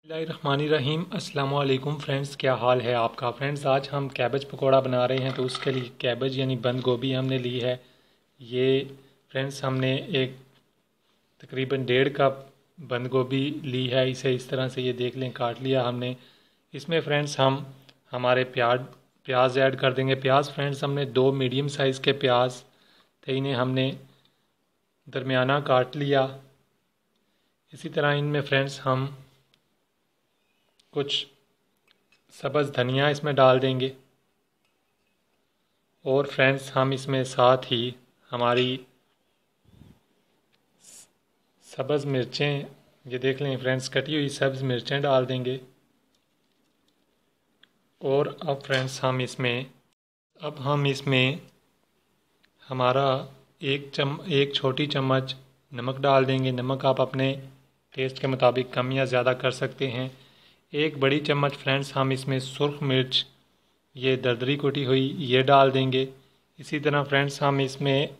बिस्मिल्लाहिर्रहमानिर्रहीम। अस्सलाम वालेकुम फ्रेंड्स, क्या हाल है आपका। फ्रेंड्स, आज हम कैबेज पकोड़ा बना रहे हैं। तो उसके लिए कैबेज यानी बंद गोभी हमने ली है। ये फ्रेंड्स हमने एक तकरीबन 1.5 कप बंद गोभी ली है। इसे इस तरह से ये देख लें काट लिया हमने। इसमें फ्रेंड्स हम हमारे प्याज ऐड कर देंगे। प्याज फ्रेंड्स हमने 2 मीडियम साइज़ के प्याज थे, इन्हें हमने दरमियाना काट लिया। इसी तरह इनमें फ्रेंड्स हम कुछ सब्ज़ धनिया इसमें डाल देंगे और फ्रेंड्स हम इसमें साथ ही हमारी सब्ज़ मिर्चें, ये देख लें फ्रेंड्स, कटी हुई सब्ज़ मिर्चें डाल देंगे। और अब फ्रेंड्स हम इसमें हमारा एक छोटी चम्मच नमक डाल देंगे। नमक आप अपने टेस्ट के मुताबिक कम या ज़्यादा कर सकते हैं। 1 बड़ी चम्मच फ्रेंड्स हम इसमें सुर्ख मिर्च, ये दरदरी कुटी हुई, ये डाल देंगे। इसी तरह फ्रेंड्स हम इसमें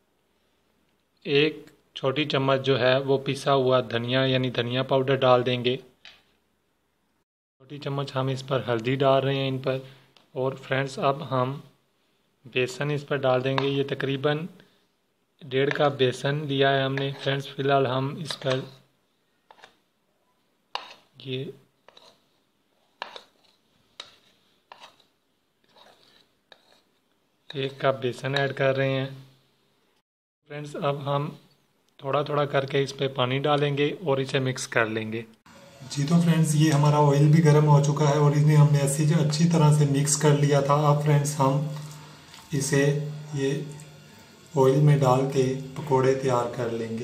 1 छोटी चम्मच जो है वो पिसा हुआ धनिया यानी धनिया पाउडर डाल देंगे। छोटी चम्मच हम इस पर हल्दी डाल रहे हैं इन पर। और फ्रेंड्स अब हम बेसन इस पर डाल देंगे। ये तकरीबन 1.5 कप बेसन लिया है हमने। फ्रेंड्स फ़िलहाल हम इस पर ये 1 कप बेसन ऐड कर रहे हैं। फ्रेंड्स अब हम थोड़ा थोड़ा करके इस पर पानी डालेंगे और इसे मिक्स कर लेंगे। जी तो फ्रेंड्स, ये हमारा ऑयल भी गर्म हो चुका है और इन्हें हमने अच्छी तरह से मिक्स कर लिया था। अब फ्रेंड्स हम इसे ये ऑयल में डाल के पकोड़े तैयार कर लेंगे।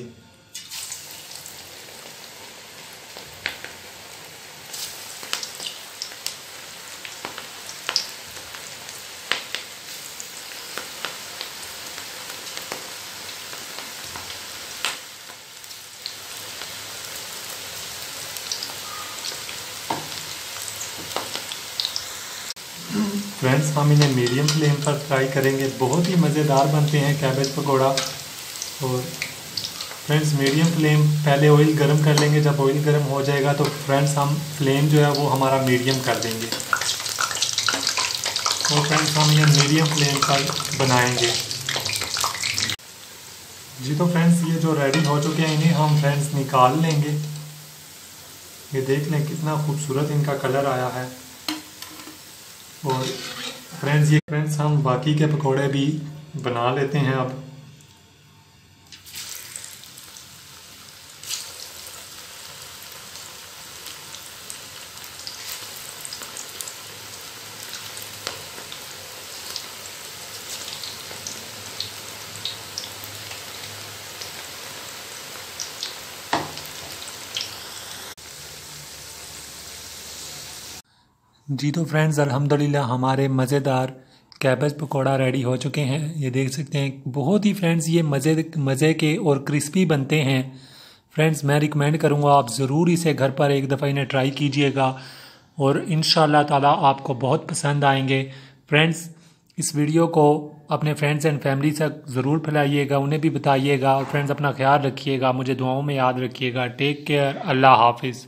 फ्रेंड्स हम इन्हें मीडियम फ्लेम पर फ्राई करेंगे। बहुत ही मज़ेदार बनते हैं कैबेज पकोड़ा। और फ्रेंड्स मीडियम फ्लेम, पहले ऑयल गरम कर लेंगे। जब ऑयल गरम हो जाएगा तो फ्रेंड्स हम फ्लेम जो है वो हमारा मीडियम कर देंगे। तो फ्रेंड्स हम इन्हें मीडियम फ्लेम पर बनाएंगे। जी तो फ्रेंड्स, ये जो रेडी हो चुके हैं इन्हें हम फ्रेंड्स निकाल लेंगे। ये देख लें कितना खूबसूरत इनका कलर आया है। और फ्रेंड्स हम बाकी के पकोड़े भी बना लेते हैं अब। जी तो फ्रेंड्स, अल्हम्दुलिल्लाह हमारे मज़ेदार कैबेज पकोड़ा रेडी हो चुके हैं। ये देख सकते हैं बहुत ही फ्रेंड्स ये मज़े के और क्रिस्पी बनते हैं। फ्रेंड्स मैं रिकमेंड करूँगा आप ज़रूर इसे घर पर एक दफ़ा इन्हें ट्राई कीजिएगा और इंशाअल्लाह ताला आपको बहुत पसंद आएंगे। फ्रेंड्स इस वीडियो को अपने फ्रेंड्स एंड फैमिली तक ज़रूर फैलाइएगा, उन्हें भी बताइएगा। और फ्रेंड्स अपना ख्याल रखिएगा, मुझे दुआओं में याद रखिएगा। टेक केयर, अल्लाह हाफिज़।